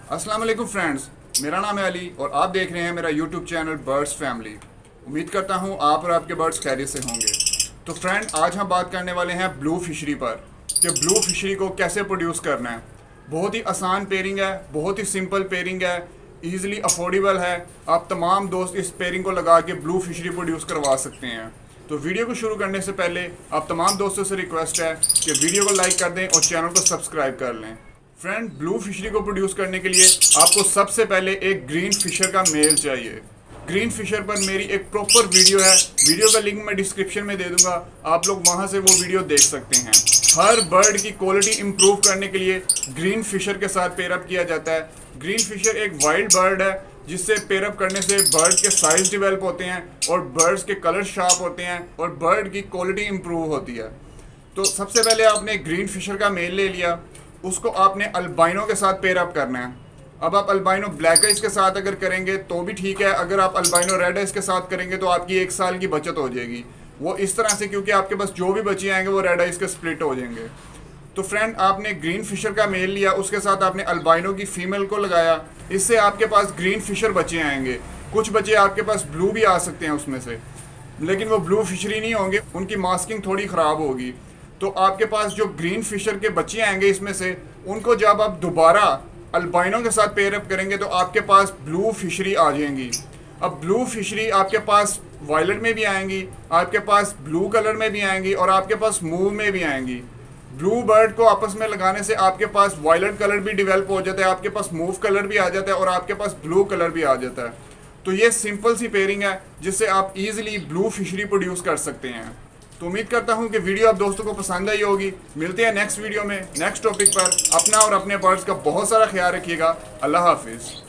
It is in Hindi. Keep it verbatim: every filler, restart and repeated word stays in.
अस्सलाम वालेकुम फ्रेंड्स, मेरा नाम है अली और आप देख रहे हैं मेरा यूट्यूब चैनल बर्ड्स फैमिली। उम्मीद करता हूं आप और आपके बर्ड्स खैरियत से होंगे। तो फ्रेंड, आज हम बात करने वाले हैं ब्लू फिशरी पर कि ब्लू फिशरी को कैसे प्रोड्यूस करना है। बहुत ही आसान पेयरिंग है, बहुत ही सिंपल पेयरिंग है, ईजिली अफोर्डेबल है। आप तमाम दोस्त इस पेयरिंग को लगा के ब्लू फिशरी प्रोड्यूस करवा सकते हैं। तो वीडियो को शुरू करने से पहले आप तमाम दोस्तों से रिक्वेस्ट है कि वीडियो को लाइक कर दें और चैनल को सब्सक्राइब कर लें। फ्रेंड, ब्लू फिशरी को प्रोड्यूस करने के लिए आपको सबसे पहले एक ग्रीन फिशर का मेल चाहिए। ग्रीन फिशर पर मेरी एक प्रॉपर वीडियो है, वीडियो का लिंक मैं डिस्क्रिप्शन में दे दूंगा, आप लोग वहां से वो वीडियो देख सकते हैं। हर बर्ड की क्वालिटी इंप्रूव करने के लिए ग्रीन फिशर के साथ पेयरअप किया जाता है। ग्रीन फिशर एक वाइल्ड बर्ड है जिससे पेयरअप करने से बर्ड के साइज डेवलप होते हैं और बर्ड्स के कलर शार्प होते हैं और बर्ड की क्वालिटी इंप्रूव होती है। तो सबसे पहले आपने ग्रीन फिशर का मेल ले लिया, उसको आपने अल्बाइनो के साथ पेयरअप करना है। अब आप अल्बाइनो ब्लैक आइज के साथ अगर करेंगे तो भी ठीक है, अगर आप अल्बाइनो रेड आइज के साथ करेंगे तो आपकी एक साल की बचत हो जाएगी। वो इस तरह से, क्योंकि आपके पास जो भी बच्चे आएंगे वो रेड आइज के स्प्लिट हो जाएंगे। तो फ्रेंड, आपने ग्रीन फिशर का मेल लिया, उसके साथ आपने अल्बाइनो की फीमेल को लगाया, इससे आपके पास ग्रीन फिशर बच्चे आएंगे। कुछ बच्चे आपके पास ब्लू भी आ सकते हैं उसमें से, लेकिन वो ब्लू फिशरी नहीं होंगे, उनकी मास्किंग थोड़ी ख़राब होगी। तो आपके पास जो ग्रीन फिशर के बच्चे आएंगे इसमें से, उनको जब आप दोबारा अल्बाइनो के साथ पेयरअप करेंगे तो आपके पास ब्लू फिशरी आ जाएंगी। अब ब्लू फिशरी आपके पास वायलेट में भी आएंगी, आपके पास ब्लू कलर में भी आएंगी और आपके पास मूव में भी आएंगी। ब्लू बर्ड को आपस में लगाने से आपके पास वायलेट कलर भी डेवलप हो जाता है, आपके पास मूव कलर भी आ जाता है और आपके पास ब्लू कलर भी आ जाता है। तो ये सिंपल सी पेयरिंग है जिससे आप इजीली ब्लू फिशरी प्रोड्यूस कर सकते हैं। तो उम्मीद करता हूं कि वीडियो आप दोस्तों को पसंद आई होगी। मिलते हैं नेक्स्ट वीडियो में नेक्स्ट टॉपिक पर। अपना और अपने बर्ड्स का बहुत सारा ख्याल रखिएगा। अल्लाह हाफिज़।